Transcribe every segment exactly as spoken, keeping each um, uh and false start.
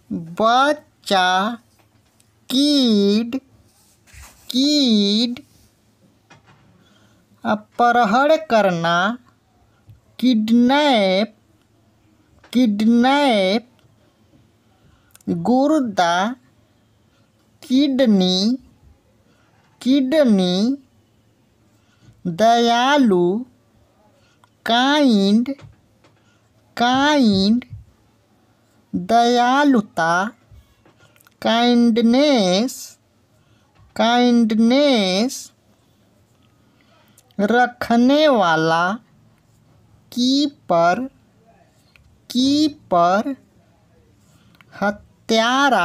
बच्चा, कीड, कीड। अपहरण करना, किडनैप, किडनैप। गुर्दा, किडनी, किडनी। दयालु, काइंड, काइंड। दयालुता, काइंडनेस, काइंडनेस। रखने वाला, कीपर, कीपर। हत्यारा,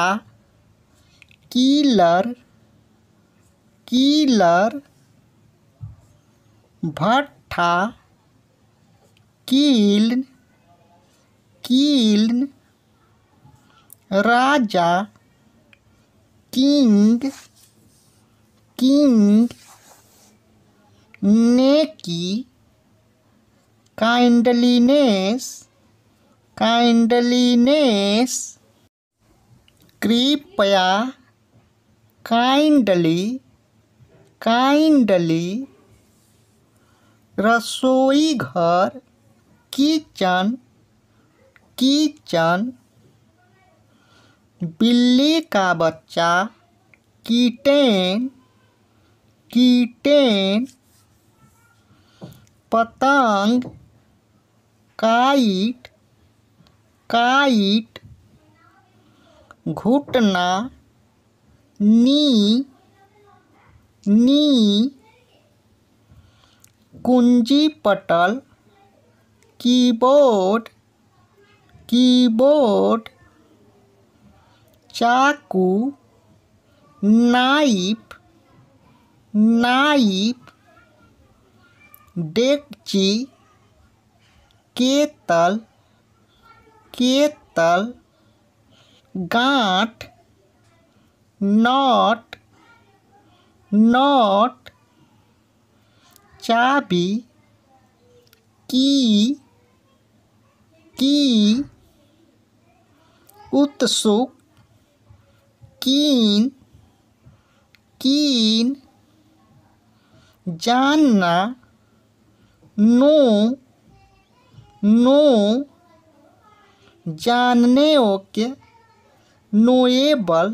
किलर, किलर। भट्ठा, किल्न, किल्न। राजा, किंग, किंग। नेकी, काइंडलीनेस, काइंडलीनेस। कृपया, काइंडली, काइंडली। रसोई घर, किचन, किचन। बिल्ली का बच्चा, कीटेन, कीटेन। पतंग, काइट, काइट। घुटना, नी, नी। कुंजी पटल, कीबोर्ड, कीबोर्ड। चाकू, नाइफ, नाइफ। डेगची, केतल, केतल। गांठ, नॉट, नॉट। चाबी, की, की। उत्सुक, कीन, कीन। जानना, नो, नो। जानने योग्य, नोएबल,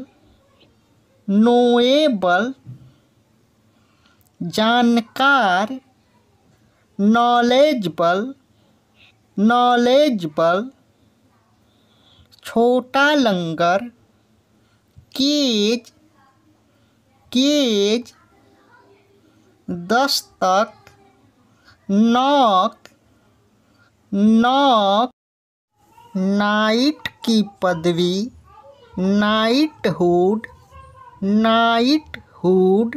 नोएबल। जानकार, नॉलेजबल, नॉलेजबल। छोटा लंगर, केज, केज। दस्तक, नॉक, नॉक। नाइट की पदवी, नाइटहुड, नाइटहुड।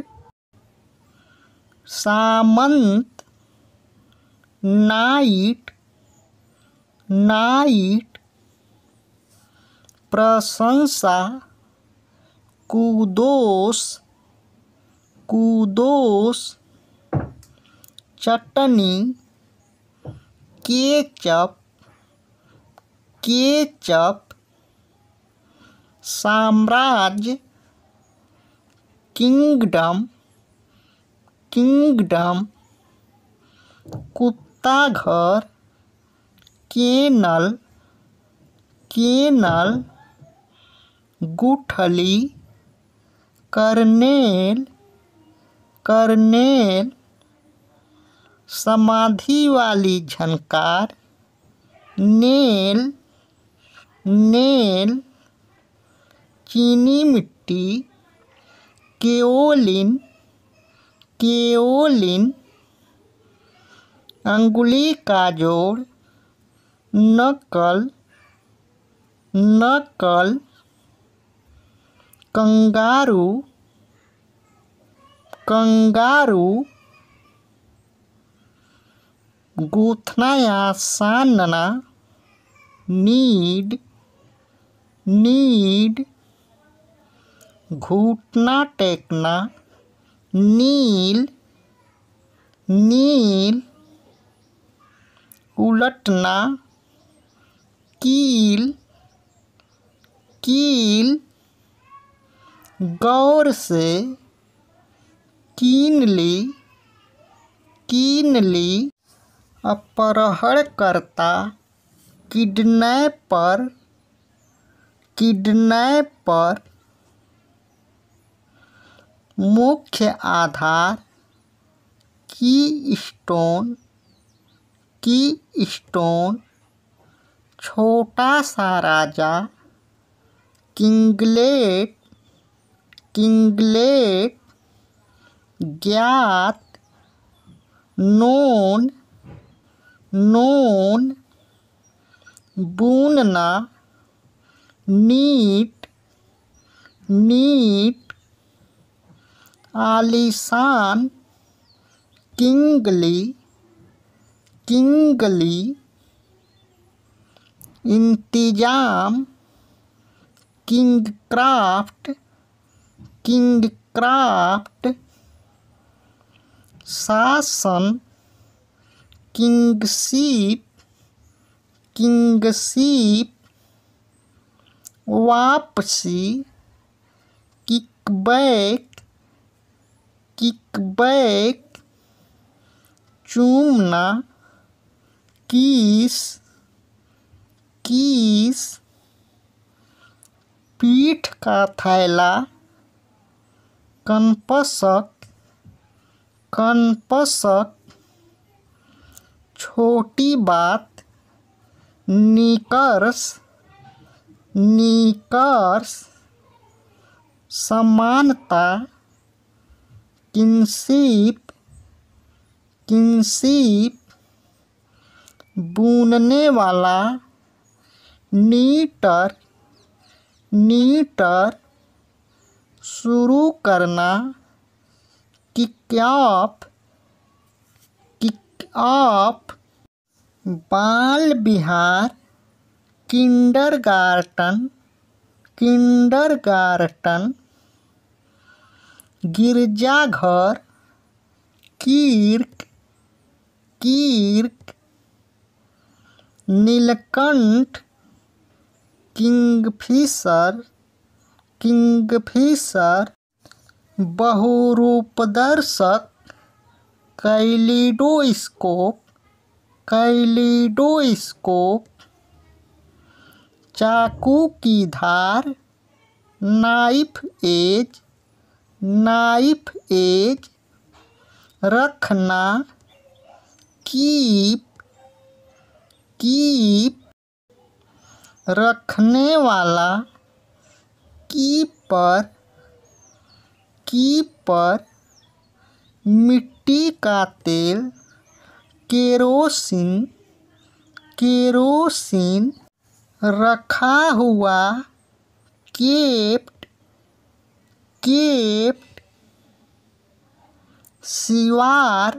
सामंत, नाइट, नाइट। प्रशंसा, कुदोस, कुदोस। चटनी, केचप, केचप। साम्राज्य, किंगडम, किंगडम। कुत्ता घर, केनल, केनल। गुठली, कर्नेल, कर्नेल। समाधि वाली झनकार, नेल, नेल। चीनी मिट्टी, केओलिन, केओलिन। अंगुली का जोड़, नकल, नकल। Kangaroo, kangaroo. गूथना या सानना, नीड, नीड। घुटना टेकना, नील, नील। उलटना, कील, कील गौर से कीन ली कीन ली अपहरणकर्ता किडनैपर किडनैपर मुख्य आधार की स्टोन की स्टोन छोटा सा राजा किंगलेट किंगलेट ज्ञात नोन नोन बुनना नीट नीट आलीशान किंगली किंगली इंतजाम किंगक्राफ्ट किंगक्राफ्ट शासन किंगशिप किंगशिप वापसी किकबैक किकबैक चूमना किस किस पीठ का थैला कनपशक कनपशक छोटी बात निकर्स निकर्स समानता किंशिप किंशिप बुनने वाला नीटर नीटर शुरू करना किक ऑफ किक ऑफ बाल विहार किंडरगार्टन किंडरगार्टन गिरजाघर कीर्क कीर्क नीलकंठ किंगफिशर किंगफिशर बहुरूपदर्शक कैलिडोस्कोप कैलिडोस्कोप चाकू की धार नाइफ एज नाइफ एज रखना कीप कीप रखने वाला कीपर कीपर मिट्टी का तेल केरोसिन केरोसिन रखा हुआ केप्ट केप्ट सिवार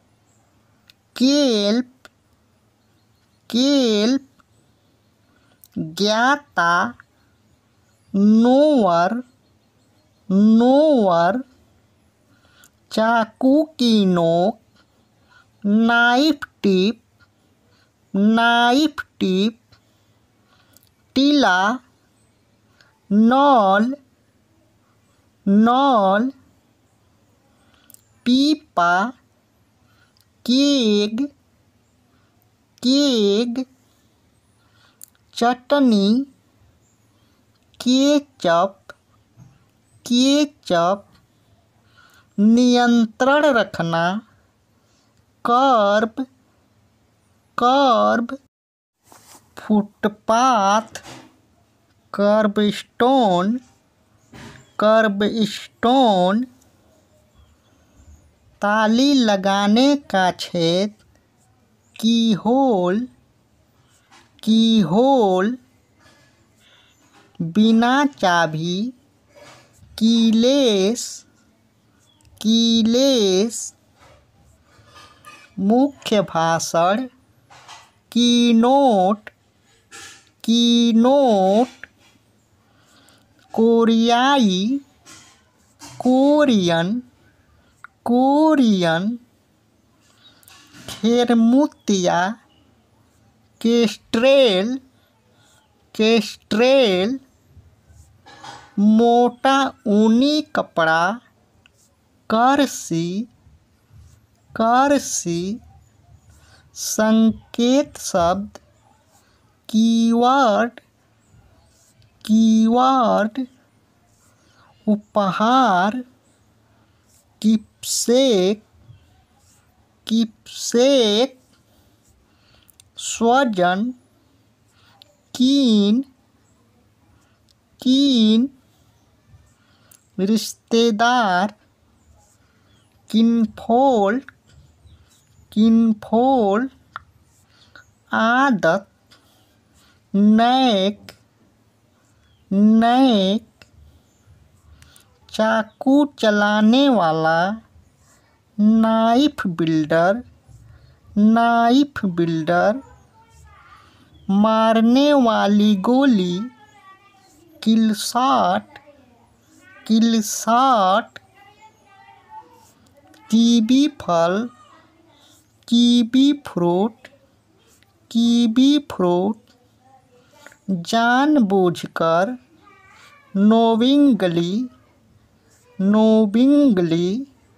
केल्प केल्प ज्ञाता नोवर नोवर चाकू की नोक नाइफ टिप नाइफ टिप टीला नॉल नॉल पीपा केग केग चटनी केचप केचप नियंत्रण रखना कर्ब कर्ब फुटपाथ कर्ब स्टोन कर्ब स्टोन ताली लगाने का छेद की होल की होल बिना चाबी कीलेस कीलेस मुख्य भाषण कीनोट कीनोट कोरियाई कोरियन कोरियन खेरमुतिया केस्ट्रेल केस्ट्रेल मोटा ऊनी कपड़ा, करसी, करसी। संकेत शब्द, कीवर्ड, कीवर्ड। उपहार, कीपसेक, कीपसेक। स्वजन, कीन, कीन। रिश्तेदार, किनफोल, किनफोल। आदत, नैक, नैक। चाकू चलाने वाला, नाइफ बिल्डर, नाइफ बिल्डर। मारने वाली गोली, किलशॉट, किलशॉट। कीवी फल, कीवी फ्रूट, कीवी फ्रूट। जानबूझकर, नोविंगली, नोविंगली।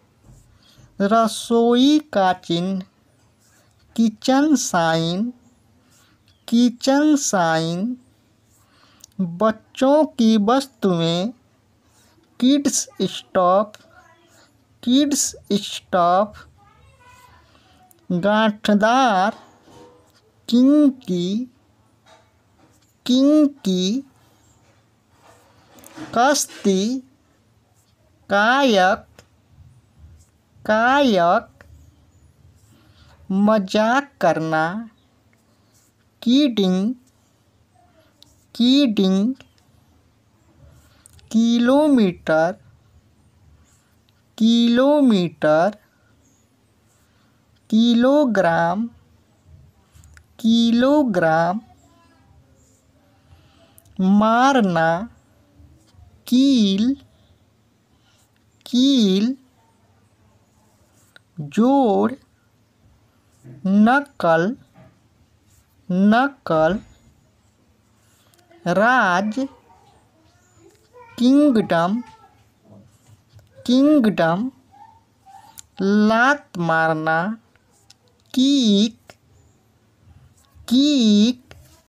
रसोई का चिन्ह, किचन साइन, किचन साइन। बच्चों की वस्तुएं, किड्स स्टॉप, किड्स स्टॉप। गांठदार, किंकी, किंकी। कश्ती, कायक, कायक। मजाक करना, kidding, kidding. Kilometre, kilometre. Kilogram, kilogram. मारना, कील, कील। जोड़, नकल, नकल। राज, किंगडम, किंगडम। लात मारना, कीक, कीक।